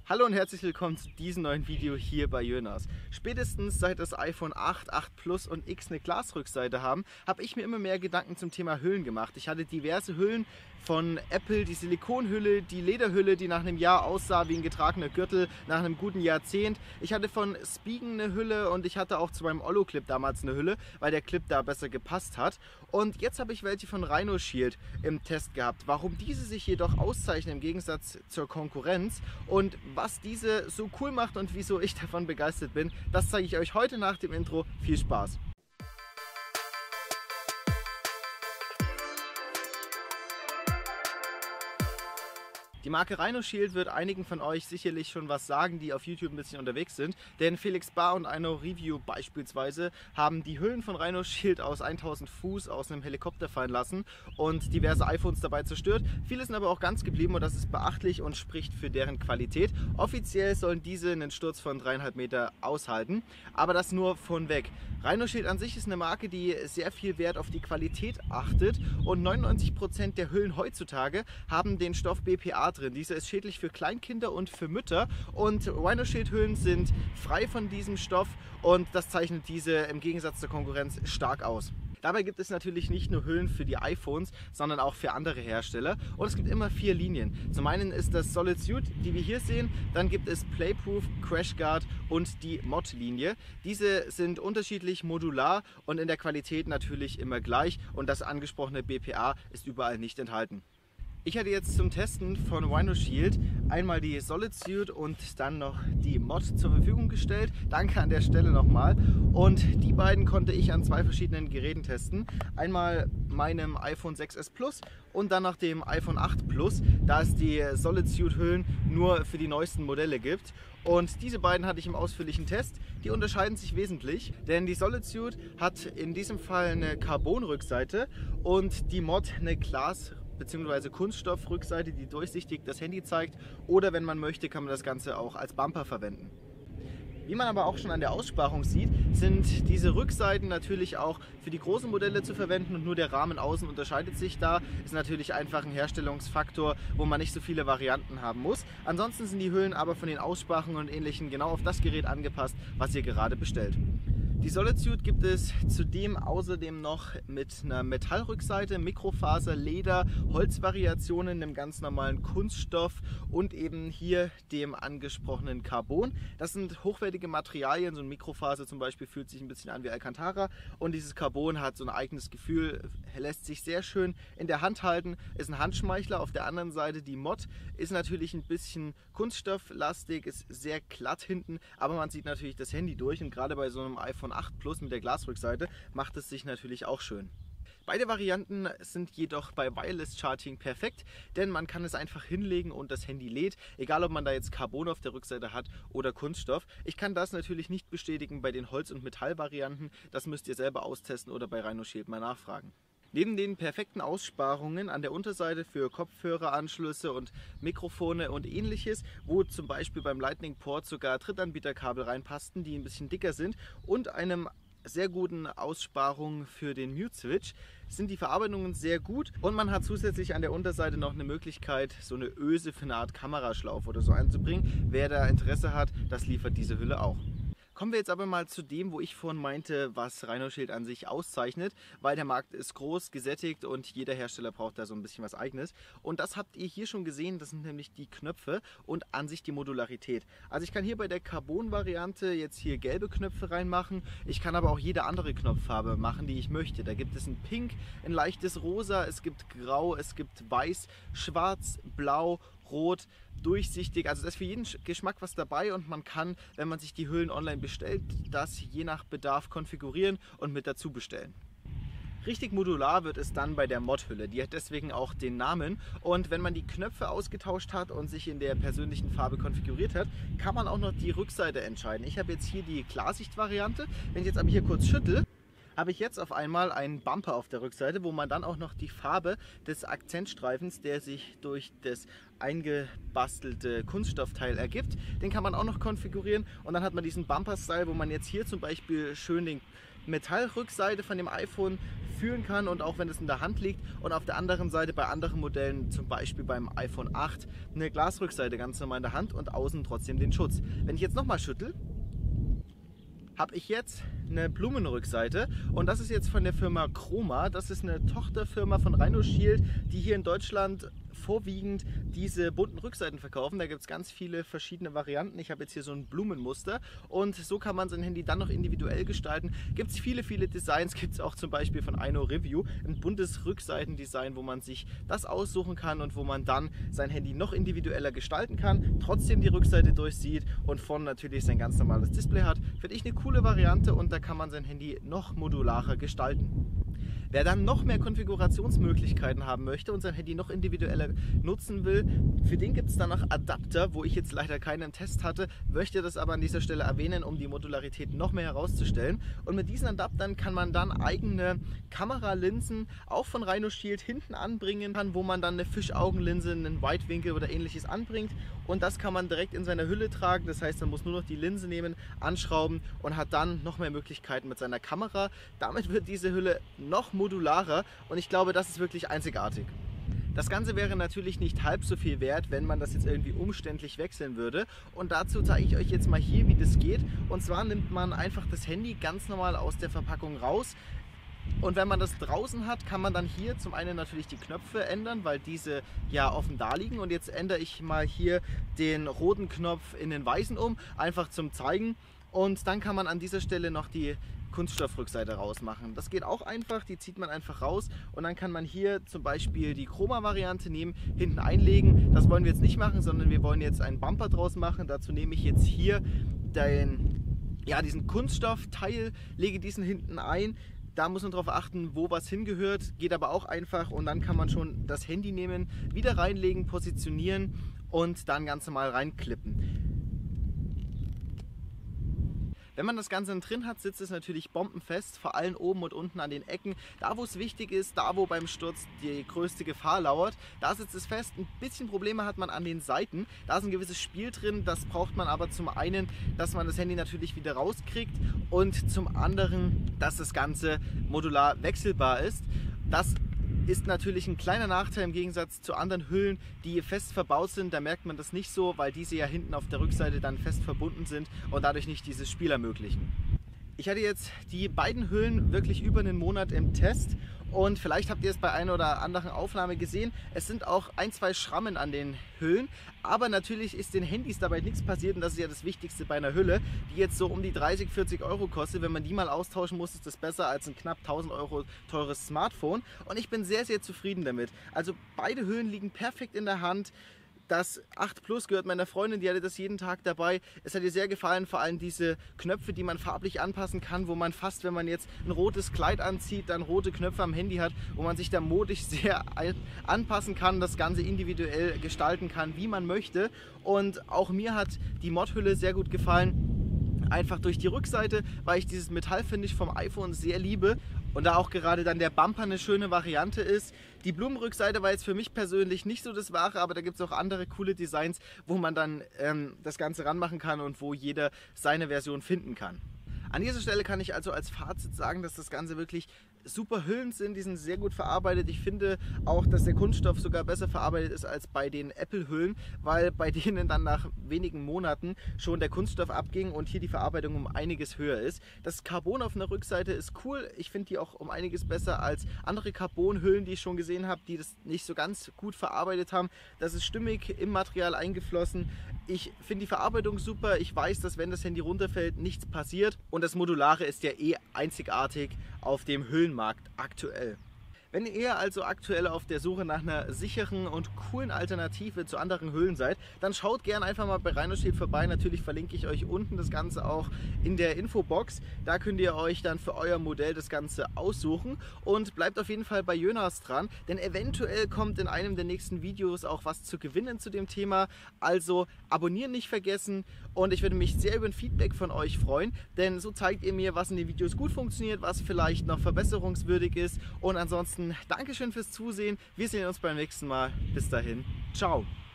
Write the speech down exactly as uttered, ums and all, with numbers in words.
Hallo und herzlich willkommen zu diesem neuen Video hier bei Jönas. Spätestens seit das iPhone acht, acht Plus und X eine Glasrückseite haben, habe ich mir immer mehr Gedanken zum Thema Hüllen gemacht. Ich hatte diverse Hüllen von Apple, die Silikonhülle, die Lederhülle, die nach einem Jahr aussah wie ein getragener Gürtel, nach einem guten Jahrzehnt. Ich hatte von Spigen eine Hülle und ich hatte auch zu meinem Ollo-Clip damals eine Hülle, weil der Clip da besser gepasst hat. Und jetzt habe ich welche von Rhino Shield im Test gehabt. Warum diese sich jedoch auszeichnen im Gegensatz zur Konkurrenz und was diese so cool macht und wieso ich davon begeistert bin, das zeige ich euch heute nach dem Intro. Viel Spaß! Die Marke Rhino Shield wird einigen von euch sicherlich schon was sagen, die auf YouTube ein bisschen unterwegs sind. Denn Felix Bar und Aino Review beispielsweise haben die Hüllen von Rhino Shield aus tausend Fuß aus einem Helikopter fallen lassen und diverse iPhones dabei zerstört. Viele sind aber auch ganz geblieben und das ist beachtlich und spricht für deren Qualität. Offiziell sollen diese einen Sturz von dreieinhalb Meter aushalten, aber das nur von weg. Rhino Shield an sich ist eine Marke, die sehr viel Wert auf die Qualität achtet und neunundneunzig Prozent der Hüllen heutzutage haben den Stoff B P A drin. Dieser ist schädlich für Kleinkinder und für Mütter und Rhino Shield Hüllen sind frei von diesem Stoff und das zeichnet diese im Gegensatz zur Konkurrenz stark aus. Dabei gibt es natürlich nicht nur Hüllen für die iPhones, sondern auch für andere Hersteller und es gibt immer vier Linien. Zum einen ist das Solid Suit, die wir hier sehen, dann gibt es Playproof, Crash Guard und die Mod-Linie. Diese sind unterschiedlich modular und in der Qualität natürlich immer gleich und das angesprochene B P A ist überall nicht enthalten. Ich hatte jetzt zum Testen von Rhino Shield einmal die Solid Suit und dann noch die Mod zur Verfügung gestellt. Danke an der Stelle nochmal. Und die beiden konnte ich an zwei verschiedenen Geräten testen. Einmal meinem iPhone sechs S Plus und dann noch dem iPhone acht Plus, da es die Solid Suit Hüllen nur für die neuesten Modelle gibt. Und diese beiden hatte ich im ausführlichen Test. Die unterscheiden sich wesentlich, denn die Solid Suit hat in diesem Fall eine Carbon-Rückseite und die Mod eine Glas- bzw. Kunststoffrückseite, die durchsichtig das Handy zeigt, oder wenn man möchte, kann man das Ganze auch als Bumper verwenden. Wie man aber auch schon an der Aussparung sieht, sind diese Rückseiten natürlich auch für die großen Modelle zu verwenden und nur der Rahmen außen unterscheidet sich da. Ist natürlich einfach ein Herstellungsfaktor, wo man nicht so viele Varianten haben muss. Ansonsten sind die Hüllen aber von den Aussparungen und Ähnlichem genau auf das Gerät angepasst, was ihr gerade bestellt. Die Solid Suit gibt es zudem außerdem noch mit einer Metallrückseite, Mikrofaser, Leder, Holzvariationen, einem ganz normalen Kunststoff und eben hier dem angesprochenen Carbon. Das sind hochwertige Materialien, so ein Mikrofaser zum Beispiel fühlt sich ein bisschen an wie Alcantara und dieses Carbon hat so ein eigenes Gefühl, lässt sich sehr schön in der Hand halten, ist ein Handschmeichler. Auf der anderen Seite die Mod ist natürlich ein bisschen kunststofflastig, ist sehr glatt hinten, aber man sieht natürlich das Handy durch und gerade bei so einem iPhone acht Plus mit der Glasrückseite macht es sich natürlich auch schön. Beide Varianten sind jedoch bei Wireless Charging perfekt, denn man kann es einfach hinlegen und das Handy lädt, egal ob man da jetzt Carbon auf der Rückseite hat oder Kunststoff. Ich kann das natürlich nicht bestätigen bei den Holz- und Metallvarianten, das müsst ihr selber austesten oder bei Rhino Shield mal nachfragen. Neben den perfekten Aussparungen an der Unterseite für Kopfhöreranschlüsse und Mikrofone und ähnliches, wo zum Beispiel beim Lightning Port sogar Drittanbieterkabel reinpassten, die ein bisschen dicker sind, und einem sehr guten Aussparung für den Mute Switch, sind die Verarbeitungen sehr gut und man hat zusätzlich an der Unterseite noch eine Möglichkeit, so eine Öse für eine Art Kameraschlaufe oder so einzubringen. Wer da Interesse hat, das liefert diese Hülle auch. Kommen wir jetzt aber mal zu dem, wo ich vorhin meinte, was Rhino Shield an sich auszeichnet, weil der Markt ist groß, gesättigt und jeder Hersteller braucht da so ein bisschen was Eigenes. Und das habt ihr hier schon gesehen, das sind nämlich die Knöpfe und an sich die Modularität. Also ich kann hier bei der Carbon-Variante jetzt hier gelbe Knöpfe reinmachen, ich kann aber auch jede andere Knopffarbe machen, die ich möchte. Da gibt es ein Pink, ein leichtes Rosa, es gibt Grau, es gibt Weiß, Schwarz, Blau, Rot, durchsichtig, also da ist für jeden Geschmack was dabei und man kann, wenn man sich die Hüllen online bestellt, das je nach Bedarf konfigurieren und mit dazu bestellen. Richtig modular wird es dann bei der Mod-Hülle, die hat deswegen auch den Namen und wenn man die Knöpfe ausgetauscht hat und sich in der persönlichen Farbe konfiguriert hat, kann man auch noch die Rückseite entscheiden. Ich habe jetzt hier die Klarsicht-Variante, wenn ich jetzt aber hier kurz schüttel, habe ich jetzt auf einmal einen Bumper auf der Rückseite, wo man dann auch noch die Farbe des Akzentstreifens, der sich durch das eingebastelte Kunststoffteil ergibt, den kann man auch noch konfigurieren und dann hat man diesen Bumper-Style, wo man jetzt hier zum Beispiel schön den Metallrückseite von dem iPhone führen kann und auch wenn es in der Hand liegt, und auf der anderen Seite bei anderen Modellen, zum Beispiel beim iPhone acht, eine Glasrückseite ganz normal in der Hand und außen trotzdem den Schutz. Wenn ich jetzt nochmal schüttel, habe ich jetzt eine Blumenrückseite und das ist jetzt von der Firma Chroma. Das ist eine Tochterfirma von Rhino Shield, die hier in Deutschland vorwiegend diese bunten Rückseiten verkaufen. Da gibt es ganz viele verschiedene Varianten. Ich habe jetzt hier so ein Blumenmuster und so kann man sein Handy dann noch individuell gestalten. Gibt es viele, viele Designs. Gibt es auch zum Beispiel von Aino Review ein buntes Rückseitendesign, wo man sich das aussuchen kann und wo man dann sein Handy noch individueller gestalten kann, trotzdem die Rückseite durchsieht und vorne natürlich sein ganz normales Display hat. Finde ich eine coole Variante und da kann man sein Handy noch modularer gestalten. Wer dann noch mehr Konfigurationsmöglichkeiten haben möchte und sein Handy noch individueller nutzen will, für den gibt es dann noch Adapter, wo ich jetzt leider keinen Test hatte, möchte das aber an dieser Stelle erwähnen, um die Modularität noch mehr herauszustellen. Und mit diesen Adaptern kann man dann eigene Kameralinsen auch von Rhino Shield hinten anbringen, wo man dann eine Fischaugenlinse, einen Weitwinkel oder ähnliches anbringt. Und das kann man direkt in seiner Hülle tragen. Das heißt, man muss nur noch die Linse nehmen, anschrauben und hat dann noch mehr Möglichkeiten mit seiner Kamera. Damit wird diese Hülle noch modularer und ich glaube, das ist wirklich einzigartig. Das Ganze wäre natürlich nicht halb so viel wert, wenn man das jetzt irgendwie umständlich wechseln würde. Und dazu zeige ich euch jetzt mal hier, wie das geht. Und zwar nimmt man einfach das Handy ganz normal aus der Verpackung raus. Und wenn man das draußen hat, kann man dann hier zum einen natürlich die Knöpfe ändern, weil diese ja offen da liegen. Und jetzt ändere ich mal hier den roten Knopf in den weißen um, einfach zum Zeigen. Und dann kann man an dieser Stelle noch die Kunststoffrückseite rausmachen. Das geht auch einfach, die zieht man einfach raus und dann kann man hier zum Beispiel die Chroma-Variante nehmen, hinten einlegen. Das wollen wir jetzt nicht machen, sondern wir wollen jetzt einen Bumper draus machen. Dazu nehme ich jetzt hier den, ja, diesen Kunststoffteil, lege diesen hinten ein. Da muss man darauf achten, wo was hingehört, geht aber auch einfach und dann kann man schon das Handy nehmen, wieder reinlegen, positionieren und dann ganz normal reinklippen. Wenn man das Ganze drin hat, sitzt es natürlich bombenfest, vor allem oben und unten an den Ecken. Da, wo es wichtig ist, da, wo beim Sturz die größte Gefahr lauert, da sitzt es fest. Ein bisschen Probleme hat man an den Seiten. Da ist ein gewisses Spiel drin, das braucht man aber zum einen, dass man das Handy natürlich wieder rauskriegt und zum anderen, dass das Ganze modular wechselbar ist. Das ist natürlich ein kleiner Nachteil im Gegensatz zu anderen Hüllen, die fest verbaut sind. Da merkt man das nicht so, weil diese ja hinten auf der Rückseite dann fest verbunden sind und dadurch nicht dieses Spiel ermöglichen. Ich hatte jetzt die beiden Hüllen wirklich über einen Monat im Test und vielleicht habt ihr es bei einer oder anderen Aufnahme gesehen. Es sind auch ein, zwei Schrammen an den Hüllen, aber natürlich ist den Handys dabei nichts passiert und das ist ja das Wichtigste bei einer Hülle, die jetzt so um die dreißig, vierzig Euro kostet. Wenn man die mal austauschen muss, ist das besser als ein knapp tausend Euro teures Smartphone und ich bin sehr, sehr zufrieden damit. Also beide Hüllen liegen perfekt in der Hand. Das acht Plus gehört meiner Freundin, die hatte das jeden Tag dabei. Es hat ihr sehr gefallen, vor allem diese Knöpfe, die man farblich anpassen kann, wo man fast, wenn man jetzt ein rotes Kleid anzieht, dann rote Knöpfe am Handy hat, wo man sich da modisch sehr anpassen kann, das Ganze individuell gestalten kann, wie man möchte. Und auch mir hat die Mod-Hülle sehr gut gefallen. Einfach durch die Rückseite, weil ich dieses Metallfinish vom iPhone sehr liebe und da auch gerade dann der Bumper eine schöne Variante ist. Die Blumenrückseite war jetzt für mich persönlich nicht so das Wahre, aber da gibt es auch andere coole Designs, wo man dann ähm, das Ganze ranmachen kann und wo jeder seine Version finden kann. An dieser Stelle kann ich also als Fazit sagen, dass das Ganze wirklich super Hüllen sind, die sind sehr gut verarbeitet. Ich finde auch, dass der Kunststoff sogar besser verarbeitet ist als bei den Apple-Hüllen, weil bei denen dann nach wenigen Monaten schon der Kunststoff abging und hier die Verarbeitung um einiges höher ist. Das Carbon auf einer Rückseite ist cool. Ich finde die auch um einiges besser als andere Carbon-Hüllen, die ich schon gesehen habe, die das nicht so ganz gut verarbeitet haben. Das ist stimmig im Material eingeflossen. Ich finde die Verarbeitung super. Ich weiß, dass wenn das Handy runterfällt, nichts passiert. Und das Modulare ist ja eh einzigartig auf dem Hüllenmarkt aktuell. Wenn ihr also aktuell auf der Suche nach einer sicheren und coolen Alternative zu anderen Hüllen seid, dann schaut gerne einfach mal bei Rhino Shield vorbei. Natürlich verlinke ich euch unten das Ganze auch in der Infobox. Da könnt ihr euch dann für euer Modell das Ganze aussuchen und bleibt auf jeden Fall bei Jonas dran, denn eventuell kommt in einem der nächsten Videos auch was zu gewinnen zu dem Thema. Also abonnieren nicht vergessen und ich würde mich sehr über ein Feedback von euch freuen, denn so zeigt ihr mir, was in den Videos gut funktioniert, was vielleicht noch verbesserungswürdig ist und ansonsten Dankeschön fürs Zusehen. Wir sehen uns beim nächsten Mal. Bis dahin. Ciao.